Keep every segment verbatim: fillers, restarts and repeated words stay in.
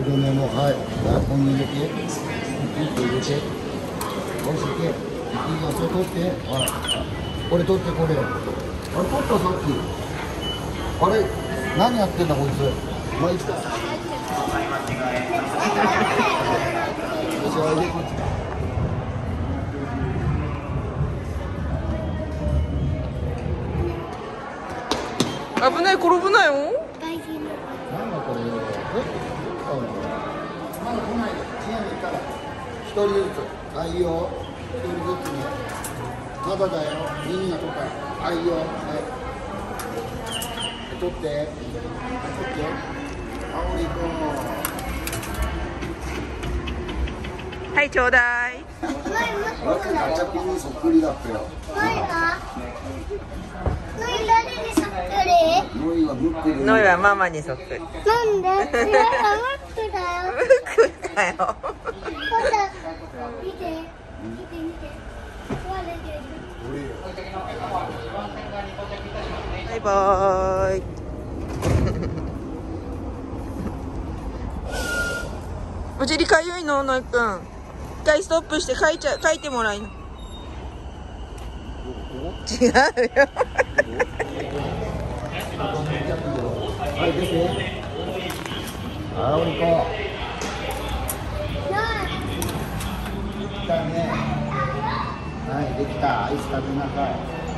黒目も、はい。ここに入れて、ピッと入れて、押して、いいよ、それ取って、ほら。これ取って、これ。あれ、取ったさっき。あれ、何やってんだ、こいつ。まあ、いつか。よし、おいで、こっち。 危ない、転ぶなよ。 なんだこれ。え、まだ来ないで。チームいたら。一人ずつ。はい、いいよ。一人ずつね。まだだよ。耳が取った。はい、いいよ。はい。取って。取って。あおりくん。 はい、ちょうだい。 ガチャピンにそっくりだったよ。ノイはムックで。 ノイはママにそっくり。 なんで？いや、ムックだよ。 ムックだよ。 見て、見て、見て。壊れてる。 バイバーイ。お尻かゆいの、ノイくん。一回ストップして書いちゃ、書いてもらいな。違うよ。 はい、出て。あおりこ。できたね。はい、できた。アイス食べなさい。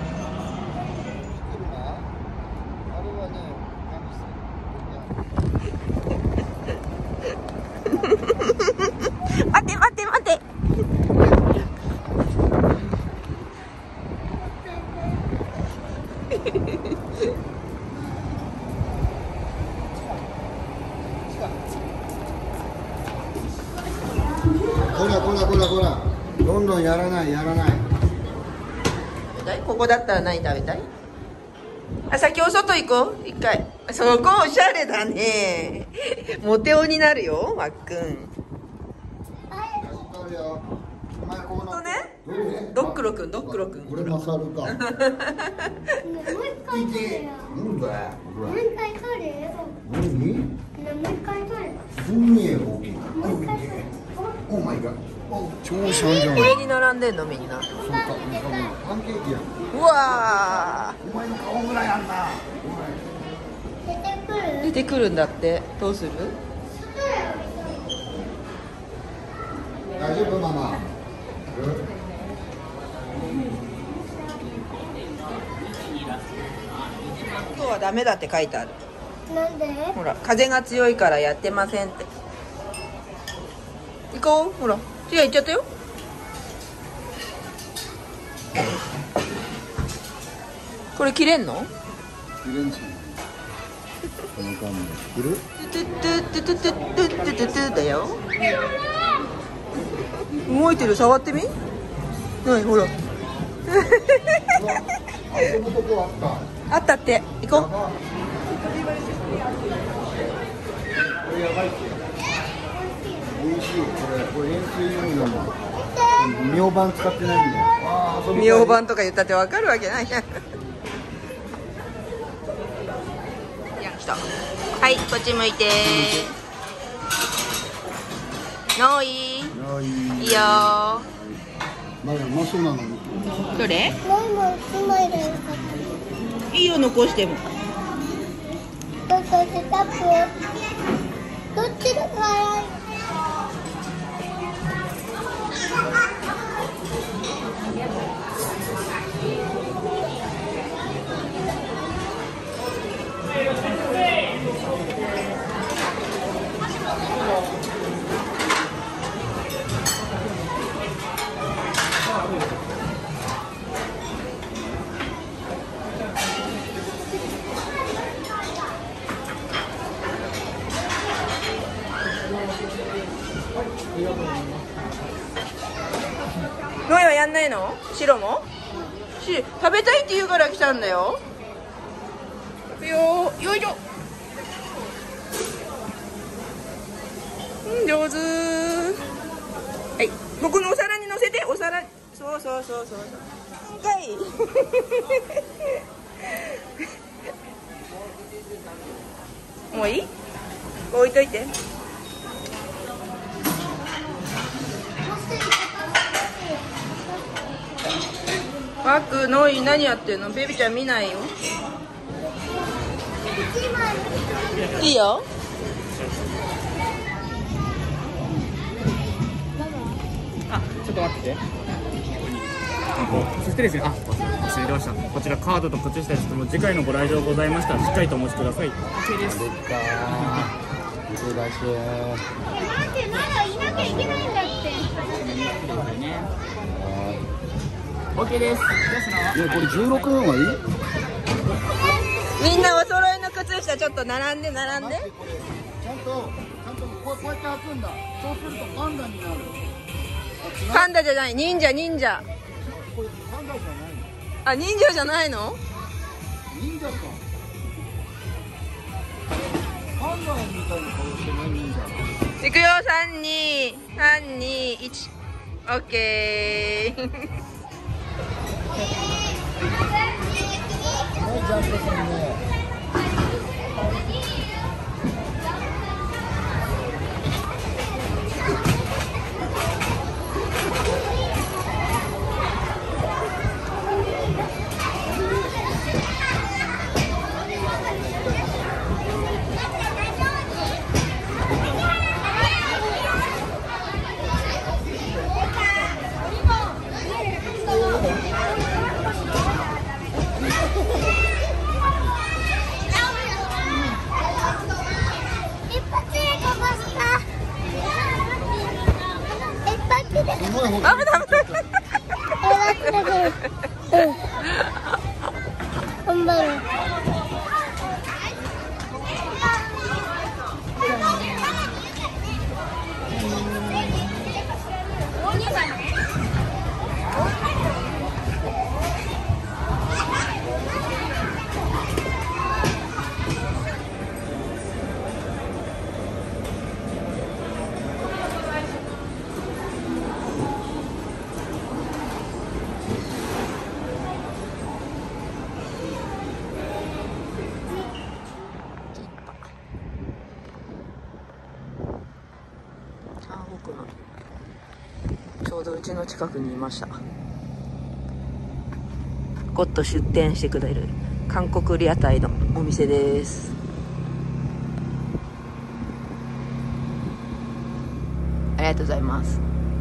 待て待て待て。 こらこらこらこら。どんどんやらないやらない。 ここだったら何食べたい？あ、先お外行こう。一回。そこおしゃれだね。モテ男になるよ、まっくん。ほんとね。ドックロくん、ドックロくん。 これマサルか。 もう一回取れよ。 なんだよ。 もう一回取れよ。 何？ もう一回取れ。 すんげえ大きい。 もう一回取れ。 オーマイガー。超シャンじゃん。 上に並んでんの、みんな。 そうか、パンケーキやん。 うわお前の顔ぐらいあんな。 出てくる。 ー。出てくるんだって。どうする？ 大丈夫ママ。 今日はダメだって書いてある。 なんで？ ほら、風が強いからやってませんって。行こう。ほら、違う、行っちゃったよ。これ切れんの？ 切れんじゃん。この間も切る？ トゥトゥトゥトゥトゥトゥトゥトゥトゥだよ。動いてる、触ってみ。はい、ほら。 遊ぶとこあった。 あったって、行こう。 これやばいって。美味しい。これ、これ塩水飲みだもん。ミョウバン使ってないんだよ。 ミョウバンとか言ったってわかるわけないじゃん。いや、来た。はい、こっち向いて。ノイ。 いいいよ。 まだうまそうなのに。 どれ？ もうもう一枚だよ。 いいよ、残しても。 どっちでタップ。どっちで辛い？ ノイはやんないの？白も？し、食べたいって言うから来たんだよ。よー、よいしょ。うん、上手。はい、僕のお皿に乗せて、お皿。そうそうそうそうそう。はい。もういい？置いといて。 ワクノイ何やってんの？ベビちゃん見ないよ。いいよ。 あ、ちょっと待ってて。そしてですね、あ、忘れてました。こちらカードと靴下ですけども、次回のご来場ございましたらしっかりとお持ちください。OK です。 でっかー。見て出してー。 なんでまだいなきゃいけないんだって。 OK です。じゃあそのまま。 いや、これじゅうろくふんはいい？ みんなお揃いの靴下ちょっと並んで並んで。 ちゃんと、ちゃんとこう、こうやって開くんだ。そうするとパンダになる。 パンダじゃない、忍者忍者。 これパンダじゃないの？ あ、忍者じゃないの？ 忍者か。パンダみたいな顔してない忍者。 いくよ、三二三二一。オッケー。 はい、ジャンプするね。 危ない危ない頑張る。 あ、僕のちょうどうちの近くにいました。ゴッと出店してくれる韓国屋台のお店です。ありがとうございます。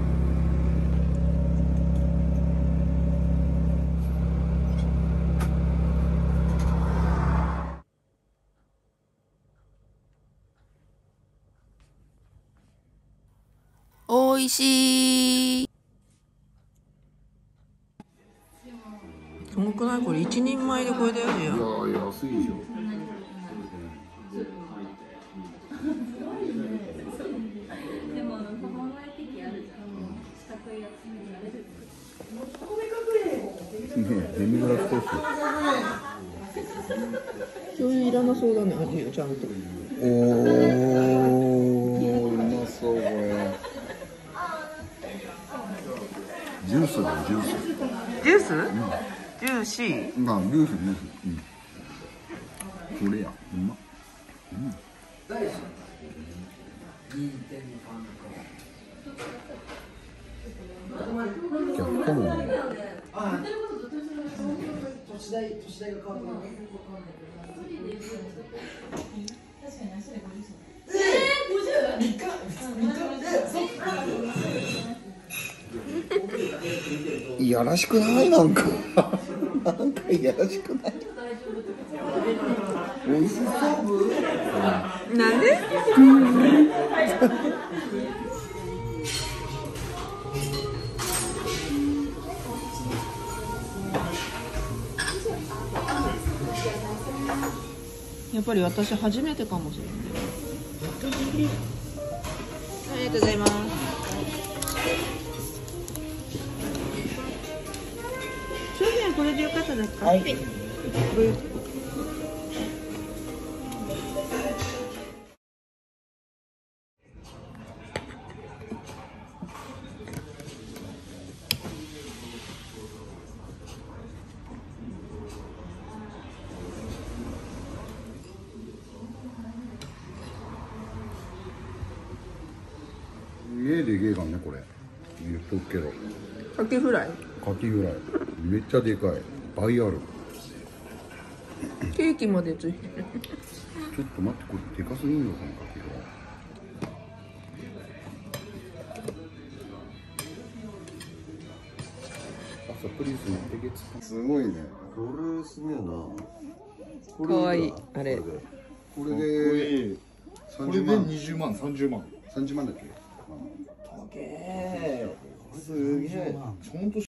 おいしい。すごくない？これ一人前でこれだよね。 いやー、安いじゃん。ねえ、デミグラスソース。 醤油いらなそうだね、味よちゃんと。 おー、うまそうこれ。ジュースだよ、ジュース。 ジュース？うん、ジューシー。 まあ、ジュース、ジュース。うん。これや、うま。うん。逆かもね。年代、年代が変わってる。いやらしくないなんかなんかいやらしくない美味しそう。 なんで？やっぱり私初めてかもしれない。ありがとうございます。商品はこれでよかったですか？はい。 家でけえかんねこれ。言っとくけど。 カキフライ。 カキフライ。 めっちゃでかい。倍ある。 ケーキまでついてる。 ちょっと待って、これでかすぎんのかな、かけが。朝プリンス持ってけつ。すごいね。これすげえな。 かわいい。あれ。 これで。 これでにじゅうまん、さんじゅうまん。 さんじゅうまんだっけ。 すげえ。ちゃんと